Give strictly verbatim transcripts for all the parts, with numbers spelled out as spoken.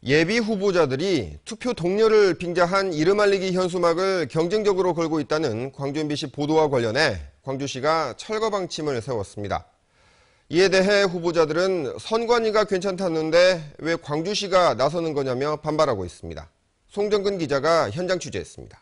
예비 후보자들이 투표 동료를 빙자한 이름 알리기 현수막을 경쟁적으로 걸고 있다는 광주 엠비씨 보도와 관련해 광주시가 철거 방침을 세웠습니다. 이에 대해 후보자들은 선관위가 괜찮다는데 왜 광주시가 나서는 거냐며 반발하고 있습니다. 송정근 기자가 현장 취재했습니다.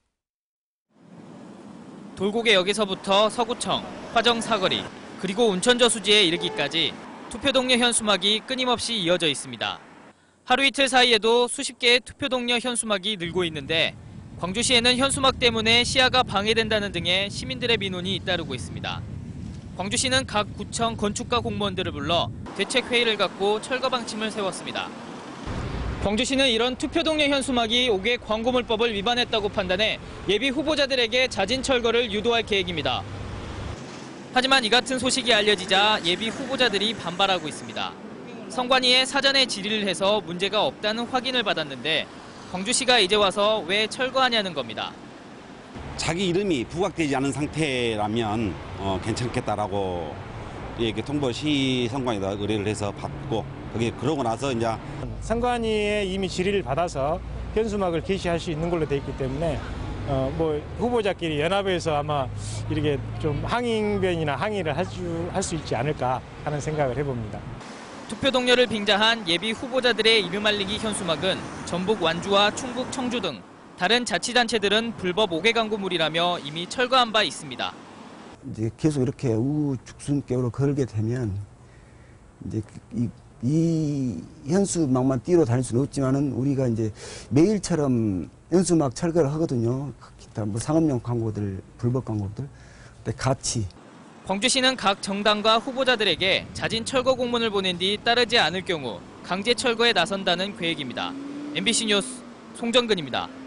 돌고개역에서부터 서구청, 화정사거리, 그리고 운천저수지에 이르기까지 투표 동료 현수막이 끊임없이 이어져 있습니다. 하루 이틀 사이에도 수십 개의 투표 동료 현수막이 늘고 있는데 광주시에는 현수막 때문에 시야가 방해된다는 등의 시민들의 민원이 잇따르고 있습니다. 광주시는 각 구청 건축가 공무원들을 불러 대책회의를 갖고 철거 방침을 세웠습니다. 광주시는 이런 투표 동료 현수막이 옥외 광고물법을 위반했다고 판단해 예비 후보자들에게 자진 철거를 유도할 계획입니다. 하지만 이 같은 소식이 알려지자 예비 후보자들이 반발하고 있습니다. 선관위에 사전에 질의를 해서 문제가 없다는 확인을 받았는데 광주시가 이제 와서 왜 철거하냐는 겁니다. 자기 이름이 부각되지 않은 상태라면 어, 괜찮겠다라고 이렇게 통보시 선관위에다 의뢰를 해서 받고 그게 그러고 나서 이제 선관위에 이미 질의를 받아서 현수막을 게시할 수 있는 걸로 돼 있기 때문에 어, 뭐 후보자끼리 연합해서 아마 이렇게 좀 항의변이나 항의를 할 수 할 수 있지 않을까 하는 생각을 해봅니다. 투표 동료를 빙자한 예비 후보자들의 이름 알리기 현수막은 전북 완주와 충북 청주 등 다른 자치단체들은 불법 옥외 광고물이라며 이미 철거한 바 있습니다. 이제 계속 이렇게 우후죽순격으로 걸게 되면 이제 이, 이 현수막만 띄러 다닐 수는 없지만은 우리가 이제 매일처럼 현수막 철거를 하거든요. 기타 뭐 상업용 광고들, 불법 광고들, 같이. 광주시는 각 정당과 후보자들에게 자진 철거 공문을 보낸 뒤 따르지 않을 경우 강제 철거에 나선다는 계획입니다. 엠비씨 뉴스 송정근입니다.